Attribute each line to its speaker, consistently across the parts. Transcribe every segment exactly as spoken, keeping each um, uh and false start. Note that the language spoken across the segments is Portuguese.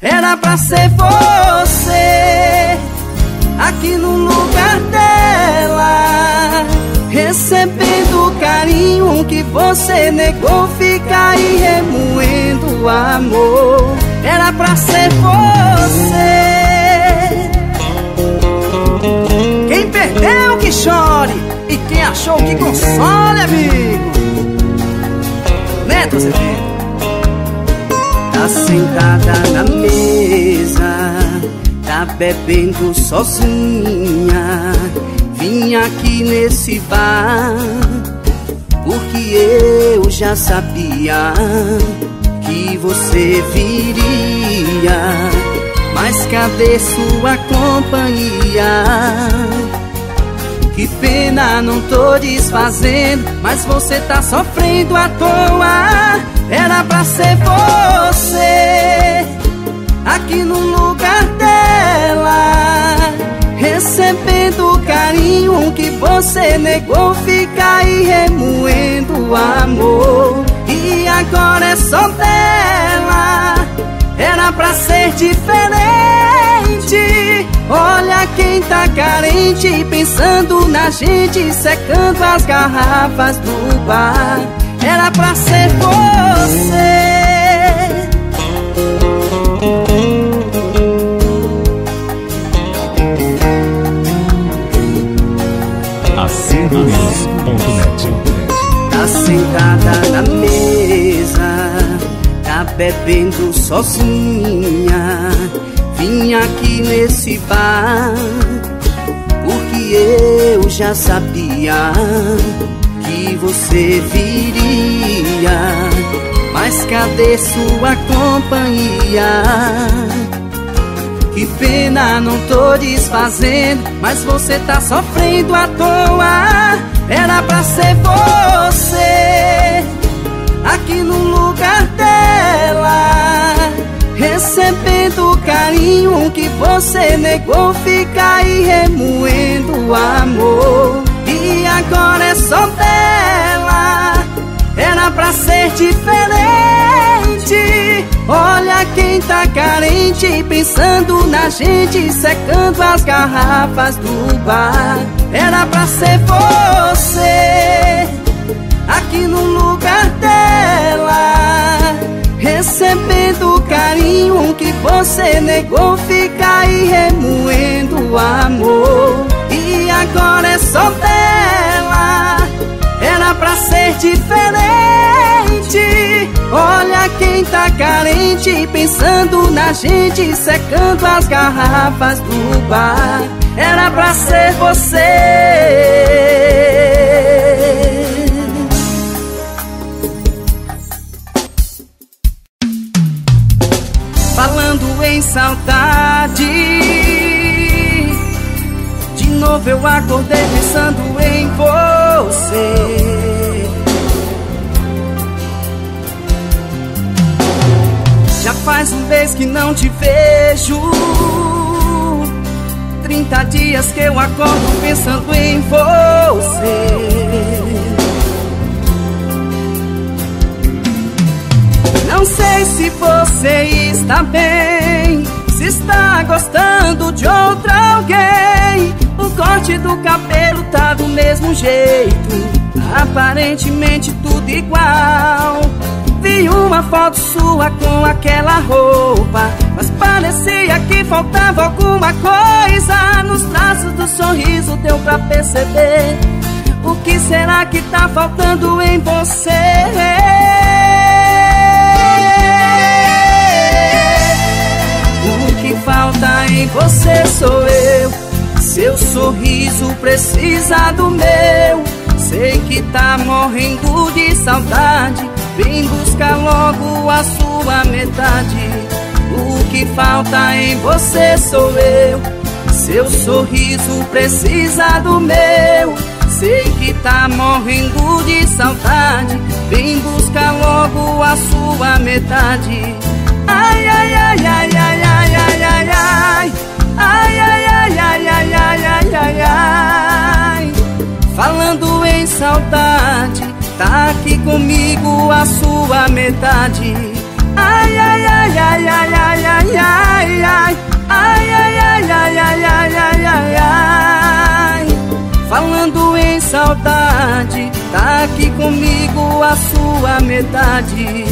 Speaker 1: Era pra ser você aqui no lugar dela, recebendo o carinho que você negou, fica aí remoendo o amor. Era pra ser você. Quem perdeu que chore, e quem achou que console, amigo. Neto Azevedo. Tá sentada na mesa, tá bebendo sozinha. Vim aqui nesse bar porque eu já sabia que você viria. Mas cadê sua companhia? Que pena, não tô desfazendo, mas você tá sofrendo à toa. Era pra ser você aqui no lugar dela, recebendo o carinho que você negou, fica aí remoendo o amor. E agora é só dela. Era pra ser diferente. Olha quem tá carente, pensando na gente, secando as garrafas do bar. Era pra ser você.
Speaker 2: Acervonews ponto net.
Speaker 1: Tá sentada na mesa, tá bebendo sozinha. Vim aqui nesse bar porque eu já sabia que você viria. Mas cadê sua companhia? Que pena, não tô desfazendo, mas você tá sofrendo à toa. Era pra ser você aqui no lugar dela, recebendo o carinho que você negou, fica aí remoendo o amor. E agora é só dela. Era pra ser diferente. Olha quem tá carente, pensando na gente, secando as garrafas do bar. Era pra ser você aqui no lugar dela, recebendo o carinho que você negou, fica aí remoendo o amor. E agora é só dela. Era pra ser diferente. Olha quem tá carente, pensando na gente, secando as garrafas do bar. Era pra ser você. Falando em saudade, de novo eu acordei pensando em você. Já faz um mês que não te vejo, trinta dias que eu acordo pensando em você. Não sei se você está bem, se está gostando de outra alguém. O corte do cabelo tá do mesmo jeito, aparentemente tudo igual. Vi uma foto sua com aquela roupa, mas parecia que faltava alguma coisa. Nos traços do sorriso deu pra perceber. O que será que tá faltando em você? O que falta em você sou eu. Seu sorriso precisa do meu. Sei que tá morrendo de saudade, vem buscar logo a sua metade. O que falta em você sou eu. Seu sorriso precisa do meu. Sei que tá morrendo de saudade, vem buscar logo a sua metade. Ai, ai, ai, ai, ai, ai, ai, ai, ai. Ai, ai, ai, ai, ai, ai, ai, ai, ai. Falando em saudade, tá aqui comigo a sua metade. Ai, ai, ai, ai, ai, ai, ai, ai. metade.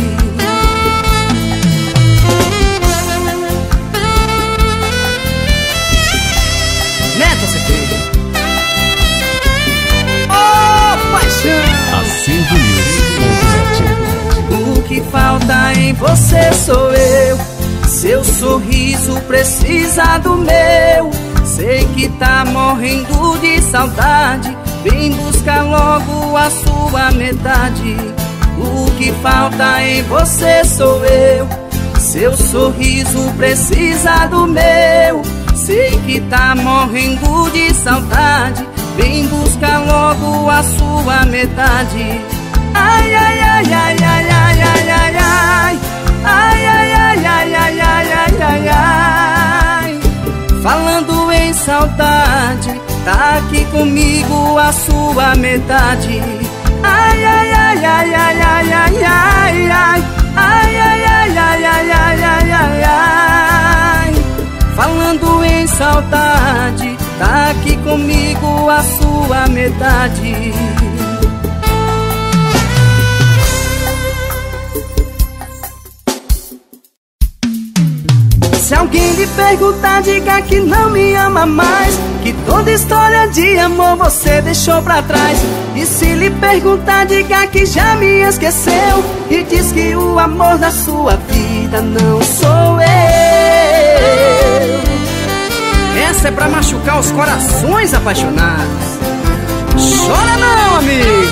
Speaker 1: Neto C P. Oh, paixão.
Speaker 2: Acendo News.
Speaker 1: O que falta em você sou eu. Seu sorriso precisa do meu. Sei que tá morrendo de saudade. Vem buscar logo a sua metade. O que falta em você sou eu. Seu sorriso precisa do meu. Sei que tá morrendo de saudade. Vem buscar logo a sua metade. Ai, ai, ai, ai, ai, ai, ai, ai, ai. Ai, ai, ai, ai, ai, ai, ai, ai, ai. Falando em saudade, tá aqui comigo a sua metade. Ai, ai, ai, ai, ai, ai, ai, ai, ai. Ai, ai, ai, ai, ai, ai, ai, ai, ai. Falando em saudade, tá aqui comigo a sua metade. Se alguém lhe perguntar, diga que não me ama mais, que toda história de amor você deixou pra trás. E se lhe perguntar, diga que já me esqueceu, e diz que o amor da sua vida não sou eu. Essa é pra machucar os corações apaixonados. Chora não, amigo.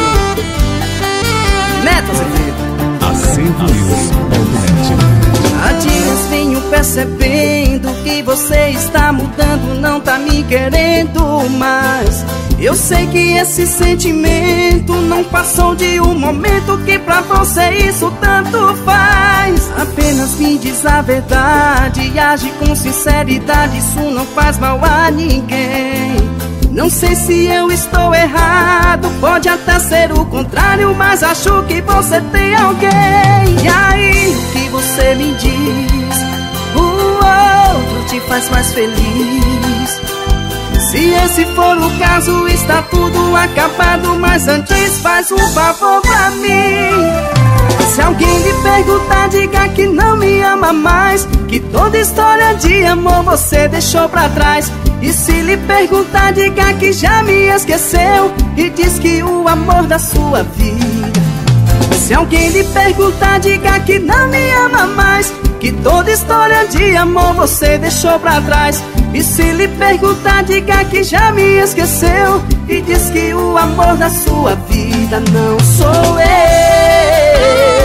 Speaker 1: Neto Azevedo.
Speaker 2: Acendo News ponto net.
Speaker 1: Há dias venho percebendo que você está mudando, não tá me querendo mais. Eu sei que esse sentimento não passou de um momento, que pra você isso tanto faz. Apenas me diz a verdade e age com sinceridade, isso não faz mal a ninguém. Não sei se eu estou errado, pode até ser o contrário, mas acho que você tem alguém. E aí, o que você me diz? O outro te faz mais feliz. Se esse for o caso, está tudo acabado, mas antes faz um favor pra mim. Se alguém lhe perguntar, diga que não me ama mais, que toda história de amor você deixou pra trás. E se lhe perguntar, diga que já me esqueceu, e diz que o amor da sua vida. Se alguém lhe perguntar, diga que não me ama mais, que toda história de amor você deixou pra trás. E se lhe perguntar, diga que já me esqueceu, e diz que o amor da sua vida não sou eu.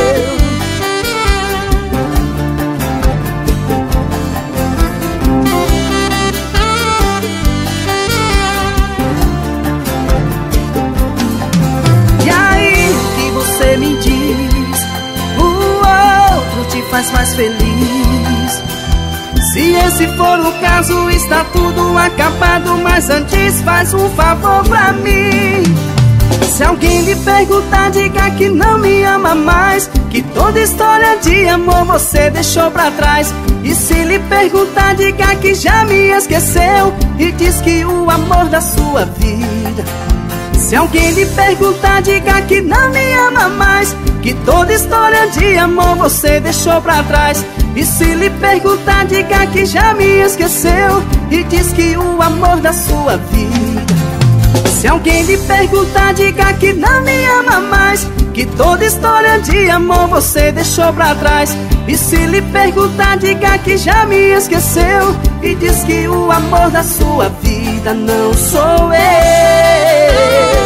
Speaker 1: Me diz, o outro te faz mais feliz. Se esse for o caso, está tudo acabado, mas antes faz um favor pra mim. Se alguém lhe perguntar, diga que não me ama mais, que toda história de amor você deixou pra trás. E se lhe perguntar, diga que já me esqueceu, e diz que o amor da sua vida. Se alguém lhe perguntar, diga que não me ama mais, que toda história de amor você deixou pra trás. E se lhe perguntar, diga que já me esqueceu, e diz que o amor da sua vida. Se alguém lhe perguntar, diga que não me ama mais, que toda história de amor você deixou pra trás. E se lhe perguntar, diga que já me esqueceu, e diz que o amor da sua vida não sou eu.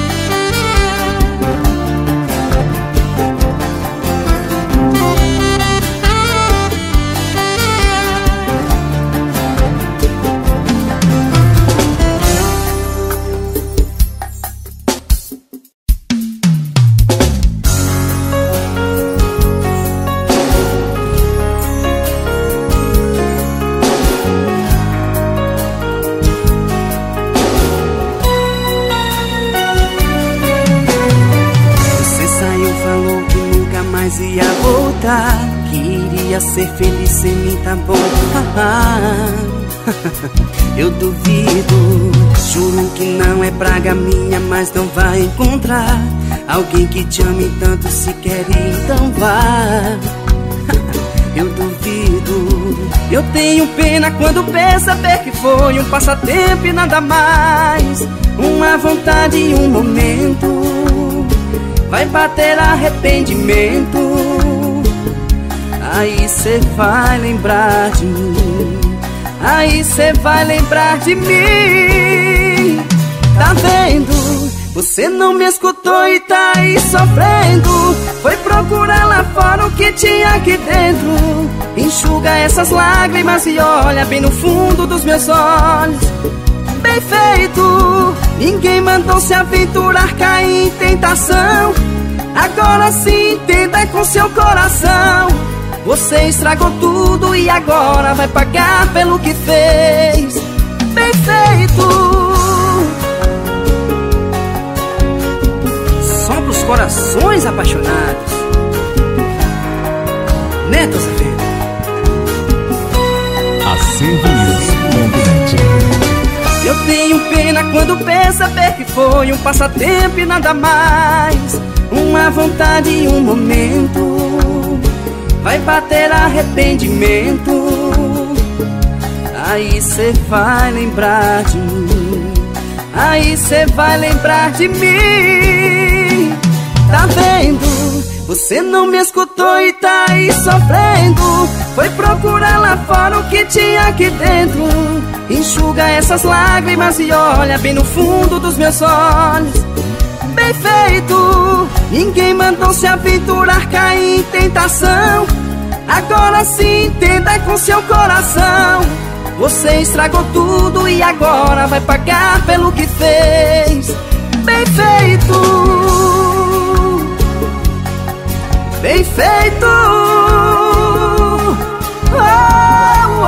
Speaker 1: Ia voltar, que iria ser feliz sem mim, tá bom. Eu duvido, juro que não é praga minha, mas não vai encontrar alguém que te ame tanto se quer, então vá. Eu duvido. Eu tenho pena quando perceber que foi um passatempo e nada mais, uma vontade e um momento. Vai bater arrependimento, aí cê vai lembrar de mim. Aí cê vai lembrar de mim. Tá vendo? Você não me escutou e tá aí sofrendo. Foi procurar lá fora o que tinha aqui dentro. Enxuga essas lágrimas e olha bem no fundo dos meus olhos. Bem feito. Ninguém mandou se aventurar, cair em tentação. Agora sim, entenda com seu coração. Você estragou tudo e agora vai pagar pelo que fez. Bem feito. Só pros corações apaixonados. Neto Azevedo.
Speaker 2: Acervo News ponto net.
Speaker 1: Eu tenho pena quando perceber que foi um passatempo e nada mais, uma vontade e um momento. Vai bater arrependimento, aí cê vai lembrar de mim. Aí cê vai lembrar de mim. Tá vendo? Você não me escutou e tá aí sofrendo. Foi procurar lá fora o que tinha aqui dentro. Enxuga essas lágrimas e olha bem no fundo dos meus olhos. Bem feito. Ninguém mandou se aventurar, cair em tentação. Agora sim, entenda com seu coração. Você estragou tudo e agora vai pagar pelo que fez. Bem feito. Bem feito. Oh, oh.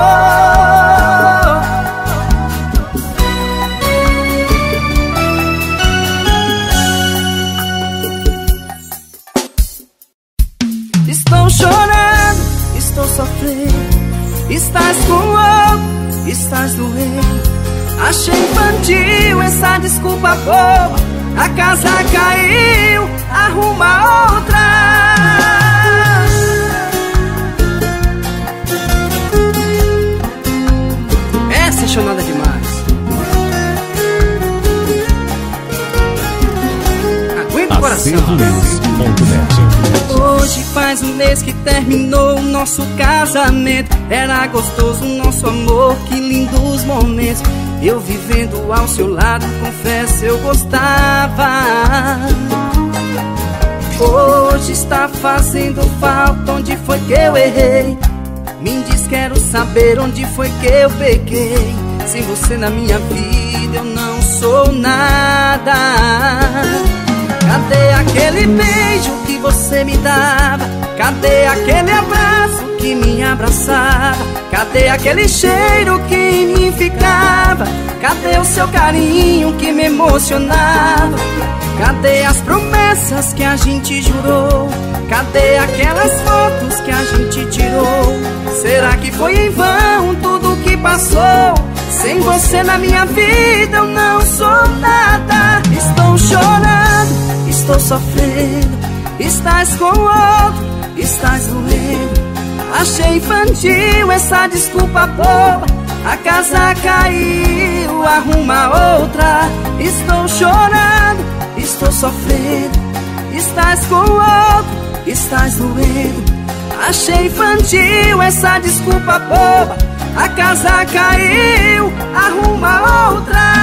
Speaker 1: Estou chorando, estou sofrendo. Estás com outro, estás doendo. Achei infantil essa desculpa boba. A casa caiu, arruma outra. Essa é chonada demais. Aguenta o coração.
Speaker 2: Acervo News ponto net.
Speaker 1: Hoje faz um mês que terminou o nosso casamento. Era gostoso o nosso amor, que lindos momentos. Eu vivendo ao seu lado, confesso eu gostava. Hoje está fazendo falta, onde foi que eu errei? Me diz, quero saber onde foi que eu pequei. Sem você na minha vida eu não sou nada. Cadê aquele beijo que você me dava? Cadê aquele abraço que me abraçava? Cadê aquele cheiro que em mim ficava? Cadê o seu carinho que me emocionava? Cadê as promessas que a gente jurou? Cadê aquelas fotos que a gente tirou? Será que foi em vão tudo que passou? Sem você na minha vida eu não sou nada. Estou chorando, estou sofrendo. Estás com outro, estás doendo. Achei infantil essa desculpa boba. A casa caiu, arruma outra. Estou chorando, estou sofrendo. Estás com outro, estás doendo. Achei infantil essa desculpa boba. A casa caiu, arruma outra.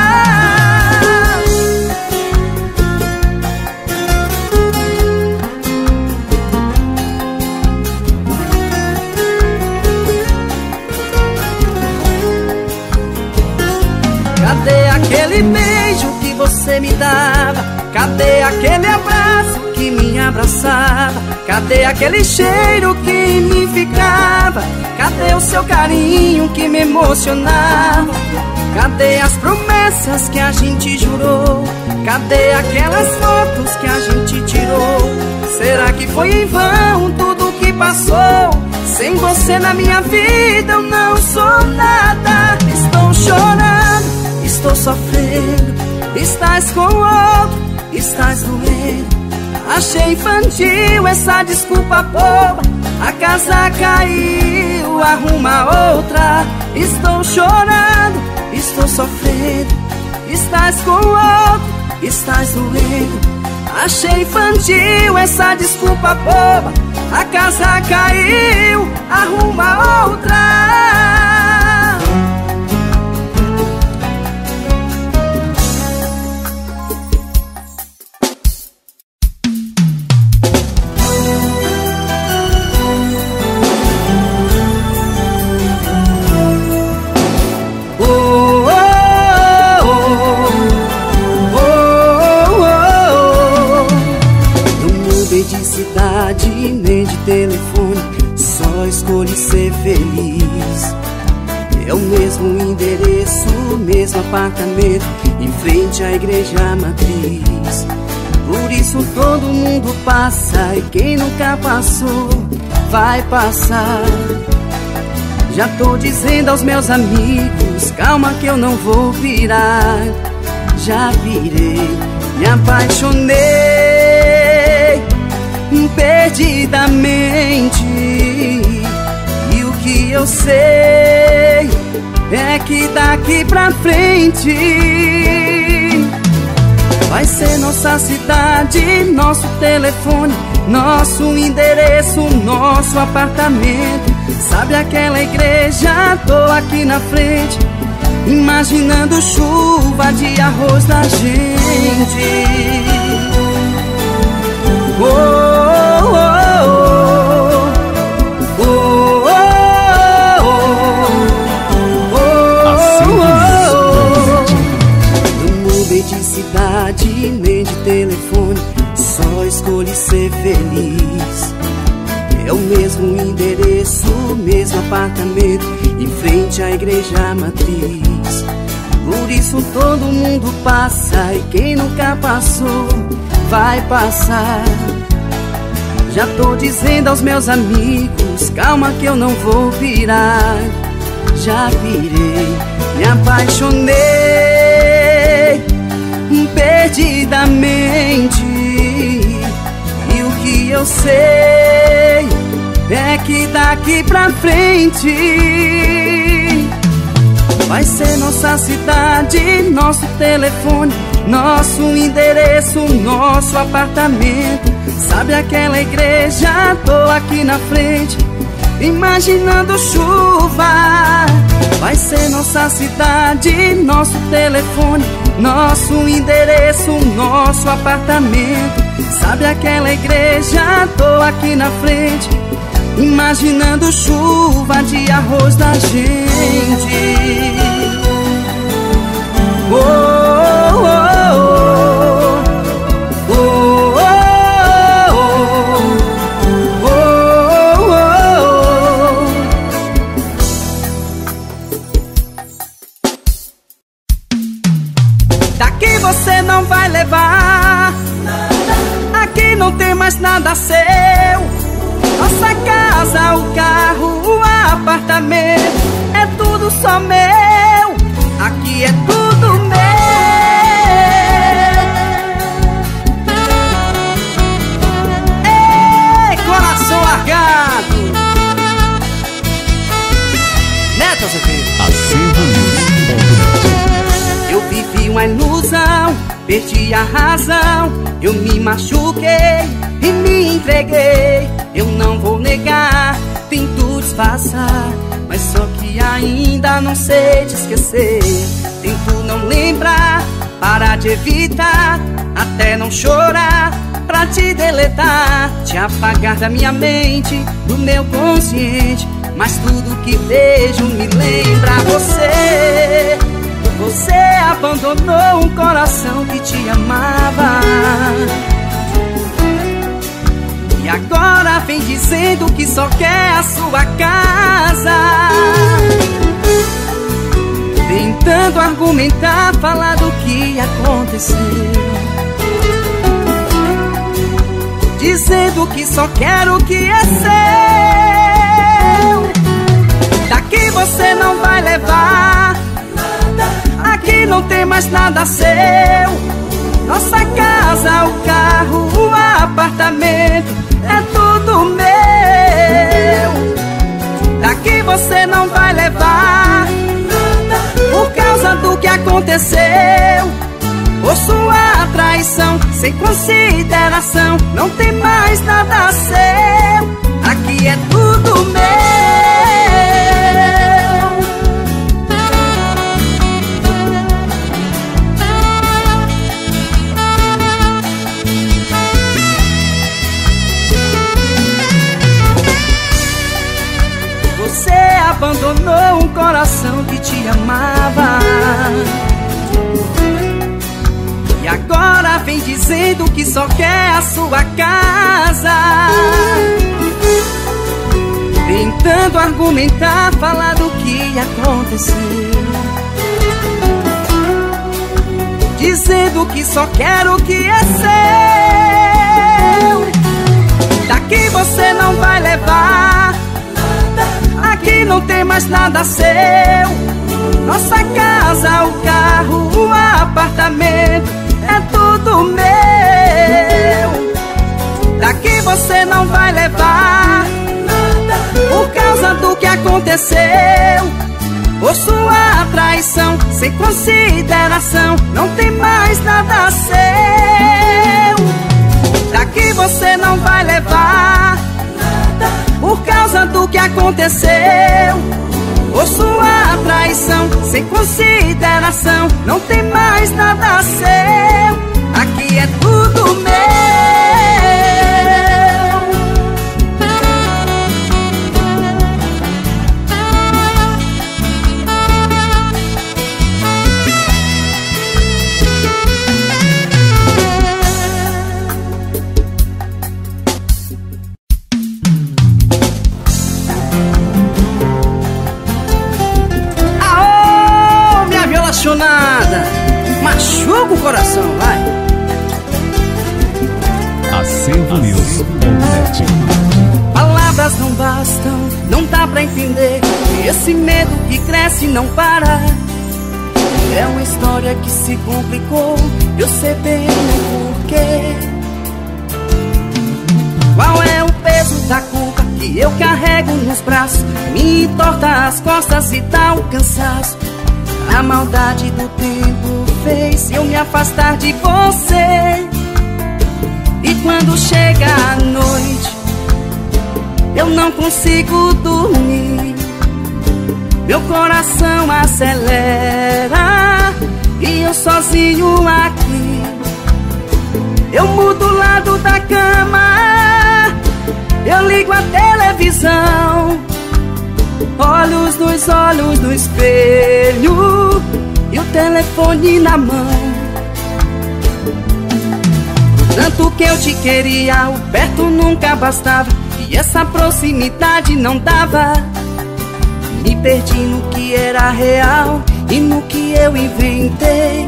Speaker 1: Cadê aquele beijo que você me dava? Cadê aquele abraço que me abraçava? Cadê aquele cheiro que em mim ficava? Cadê o seu carinho que me emocionava? Cadê as promessas que a gente jurou? Cadê aquelas fotos que a gente tirou? Será que foi em vão tudo que passou? Sem você na minha vida eu não sou nada. Estou chorando, estou sofrendo. Estás com outro, estás doendo. Achei infantil essa desculpa boba. A casa caiu, arruma outra. Estou chorando, estou sofrendo. Estás com outro, estás doendo. Achei infantil essa desculpa boba. A casa caiu, arruma outra. Nem de telefone, só escolhi ser feliz. É o mesmo endereço, o mesmo apartamento, em frente à igreja matriz. Por isso todo mundo passa, e quem nunca passou vai passar. Já tô dizendo aos meus amigos, calma que eu não vou virar. Já virei, me apaixonei perdidamente. E o que eu sei é que daqui pra frente vai ser nossa cidade, nosso telefone, nosso endereço, nosso apartamento. Sabe aquela igreja? Tô aqui na frente, imaginando chuva de arroz da gente. Oh, oh, oh, oh, oh, oh, oh. Não mudei de cidade, nem de telefone, só escolhi ser feliz. É o mesmo endereço, o mesmo apartamento, em frente à igreja matriz. Por isso todo mundo passa, e quem nunca passou vai passar. Já tô dizendo aos meus amigos, calma que eu não vou virar. Já virei, me apaixonei perdidamente. E o que eu sei é que daqui pra frente vai ser nossa cidade, nosso telefone, nosso endereço, nosso apartamento. Sabe aquela igreja? Tô aqui na frente, imaginando chuva. Vai ser nossa cidade, nosso telefone, nosso endereço, nosso apartamento. Sabe aquela igreja? Tô aqui na frente, imaginando chuva de arroz da gente. Oh, oh, oh, oh, oh, oh, oh. Daqui você não vai levar, aqui não tem mais nada seu. Nossa casa, o carro, o apartamento, é tudo só meu. Aqui é tudo meu. Ei, coração largado. Neto Azevedo.
Speaker 2: Acervo News ponto net.
Speaker 1: Eu vivi uma ilusão, perdi a razão. Eu me machuquei e me entreguei. Eu não vou negar, tento disfarçar, mas só que ainda não sei te esquecer. Tento não lembrar, parar de evitar, até não chorar, pra te deletar, te apagar da minha mente, do meu consciente. Mas tudo que vejo me lembra você. Você abandonou um coração que te amava, e agora vem dizendo que só quer a sua casa, tentando argumentar, falar do que aconteceu, dizendo que só quer o que é seu. Daqui você não vai levar, aqui não tem mais nada seu. Nossa casa, o carro, o apartamento, é tudo meu. Daqui você não vai levar por causa do que aconteceu. Por sua traição, sem consideração, não tem mais nada seu. Aqui é tudo meu. Você abandonou um coração que te amava e agora vem dizendo que só quer a sua casa, tentando argumentar, falar do que aconteceu, dizendo que só quer o que é seu. Daqui você não vai levar, aqui não tem mais nada seu. Nossa casa, o carro, o apartamento, é tudo meu. Daqui você não vai levar por causa do que aconteceu. Por sua traição, sem consideração, não tem mais nada seu. Daqui você não vai levar por causa do que aconteceu. Por sua traição, sem consideração, não tem mais nada seu. Aqui é tudo meu. Machuca o coração, vai.
Speaker 2: Acervo News ponto net.
Speaker 1: Palavras não bastam, não dá pra entender. E esse medo que cresce e não para. É uma história que se complicou, eu sei bem o porquê. Qual é o peso da culpa que eu carrego nos braços? Me entorta as costas e dá um cansaço. A maldade do tempo fez eu me afastar de você. E quando chega a noite, eu não consigo dormir. Meu coração acelera e eu sozinho aqui. Eu mudo o lado da cama, eu ligo a televisão, olhos nos olhos no espelho e o telefone na mão. Tanto que eu te queria, o perto nunca bastava, e essa proximidade não dava. Me perdi no que era real e no que eu inventei.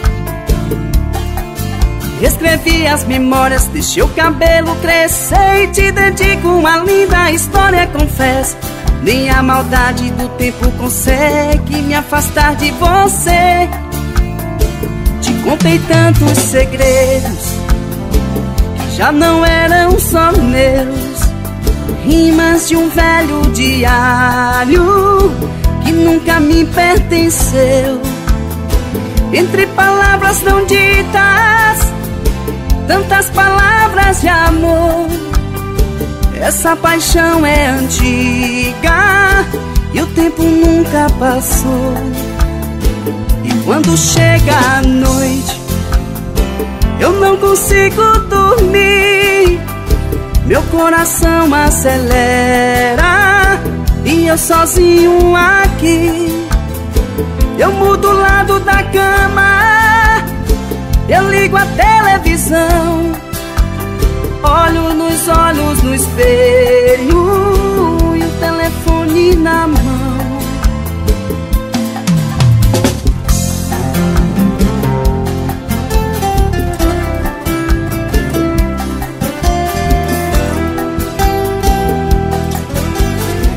Speaker 1: Escrevi as memórias, deixei o cabelo crescer e te dedico uma linda história, confesso. Nem a maldade do tempo consegue me afastar de você. Te contei tantos segredos que já não eram só meus, rimas de um velho diário que nunca me pertenceu. Entre palavras não ditas, tantas palavras de amor. Essa paixão é antiga e o tempo nunca passou. E quando chega a noite, eu não consigo dormir. Meu coração acelera e eu sozinho aqui. Eu mudo o lado da cama, eu ligo a televisão, olho nos olhos no espelho e o telefone na mão.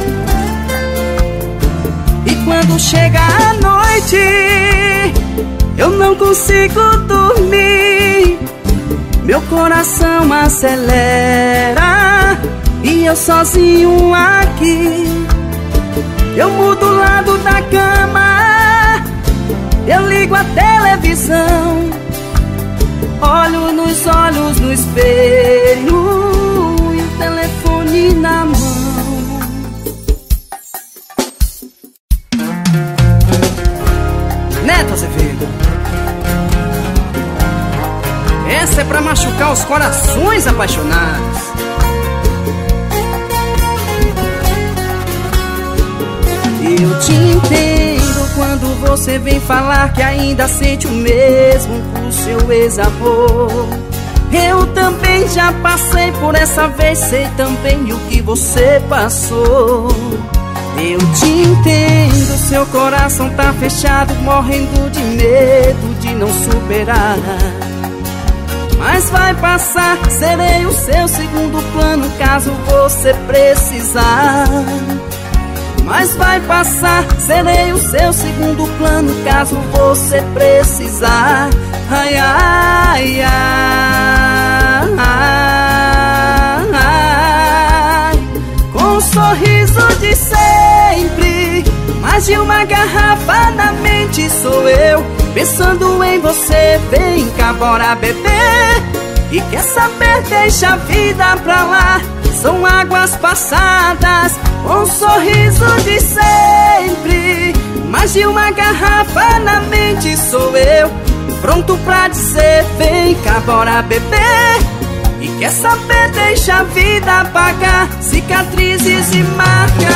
Speaker 1: E quando chega a noite, eu não consigo dormir. Meu coração acelera e eu sozinho aqui. Eu mudo o lado da cama, eu ligo a televisão, olho nos olhos no espelho e o telefone na mão. Neto Azevedo, essa é pra machucar os corações apaixonados. Eu te entendo quando você vem falar que ainda sente o mesmo por seu ex-amor. Eu também já passei por essa vez, sei também o que você passou. Eu te entendo, seu coração tá fechado, morrendo de medo de não superar. Mas vai passar, serei o seu segundo plano caso você precisar. Mas vai passar, serei o seu segundo plano caso você precisar. Ai, ai, ai, ai, ai. Com um sorriso de sempre, mais de uma garrafa na mente sou eu, pensando em você. Vem cá, bora beber. E quer saber, deixa a vida pra lá, são águas passadas. Com um sorriso de sempre, mais de uma garrafa na mente sou eu, pronto pra dizer, vem cá, bora beber. E quer saber, deixa a vida apagar cicatrizes e marcas.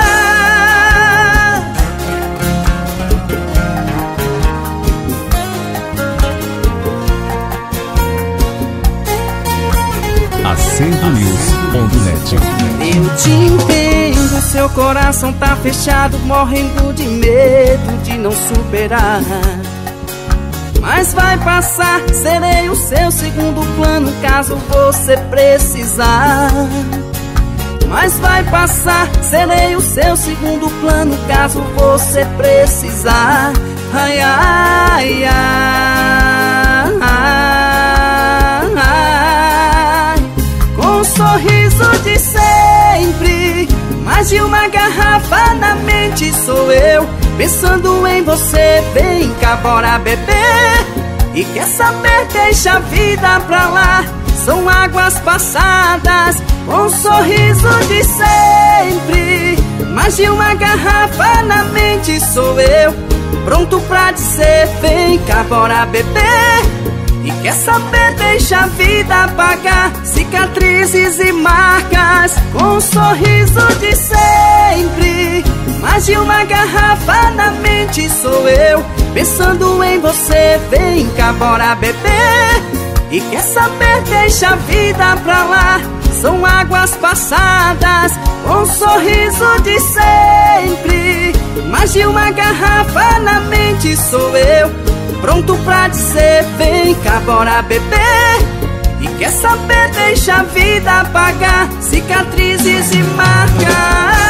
Speaker 2: Acervo News ponto net.
Speaker 1: Eu te entendo, seu coração tá fechado, morrendo de medo de não superar. Mas vai passar, serei o seu segundo plano caso você precisar. Mas vai passar, serei o seu segundo plano caso você precisar. Ai, ai, ai, ai, ai. Com um sorriso de sempre, mais de uma garrafa na mente sou eu, pensando em você. Vem cá, bora beber. E quer saber, deixa a vida pra lá, são águas passadas. Com um sorriso de sempre, mais de uma garrafa na mente sou eu, pronto pra dizer, vem cá, bora beber. E quer saber, deixa a vida apagar cicatrizes e marcas. Com um sorriso de sempre, mais de uma garrafa na mente sou eu, pensando em você. Vem cá, bora beber. E quer saber, deixa a vida pra lá, são águas passadas. Com um sorriso de sempre, mais de uma garrafa na mente sou eu, pronto pra dizer, vem cá, bora beber. E quer saber, deixa a vida apagar cicatrizes e marcas.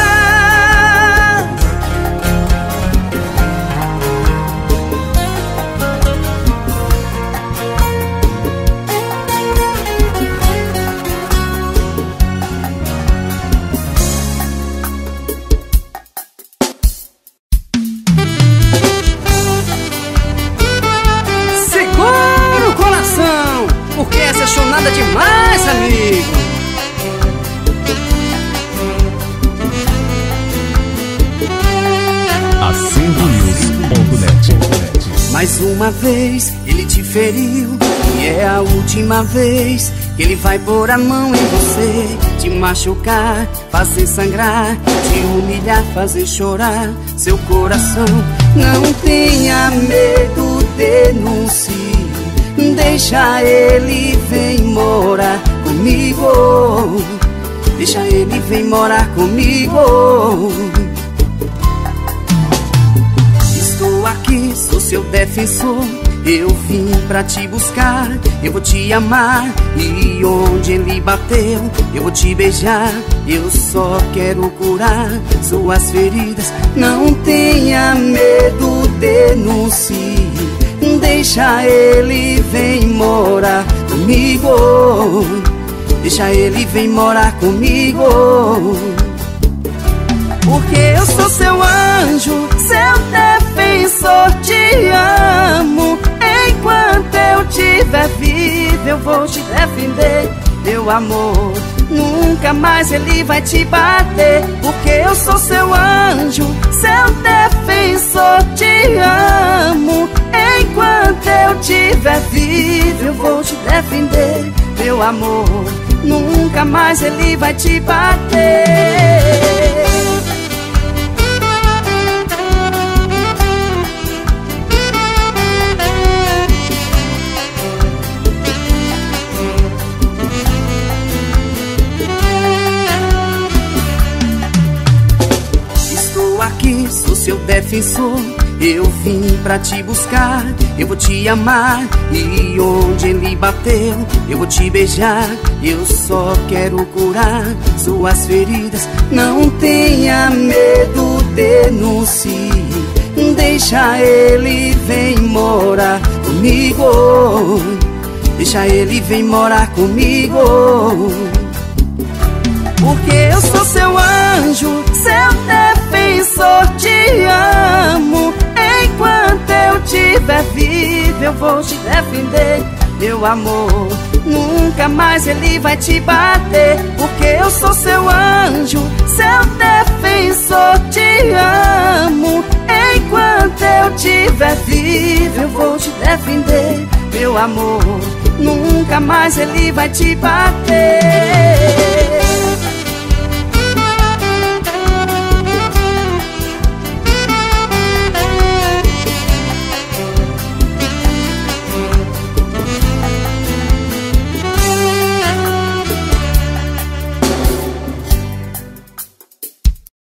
Speaker 1: Porque essa é chonada demais, amigo.
Speaker 2: Acervo News ponto net.
Speaker 1: Mais uma vez ele te feriu, e é a última vez que ele vai pôr a mão em você, te machucar, fazer sangrar, te humilhar, fazer chorar seu coração. Não tenha medo, denuncie. Deixa ele vir morar comigo. Deixa ele vir morar comigo. Estou aqui, sou seu defensor. Eu vim pra te buscar, eu vou te amar. E onde ele bateu, eu vou te beijar. Eu só quero curar suas feridas. Não tenha medo, denuncie. Deixa ele vem morar comigo, deixa ele vem morar comigo. Porque eu sou seu anjo, seu defensor, te amo. Enquanto eu tiver vivo, eu vou te defender, meu amor. Nunca mais ele vai te bater. Porque eu sou seu anjo, seu defensor, te amo. Enquanto eu tiver vivo, eu vou te defender, meu amor. Nunca mais ele vai te bater. Aqui sou seu defensor, eu vim pra te buscar. Eu vou te amar e onde ele bateu eu vou te beijar. Eu só quero curar suas feridas, não tenha medo, denuncie. Deixa ele vem morar comigo, deixa ele vem morar comigo. Porque eu sou seu anjo, seu defensor, te amo. Enquanto eu tiver vivo, eu vou te defender, meu amor. Nunca mais ele vai te bater. Porque eu sou seu anjo, seu defensor, te amo. Enquanto eu tiver vivo, eu vou te defender, meu amor. Nunca mais ele vai te bater.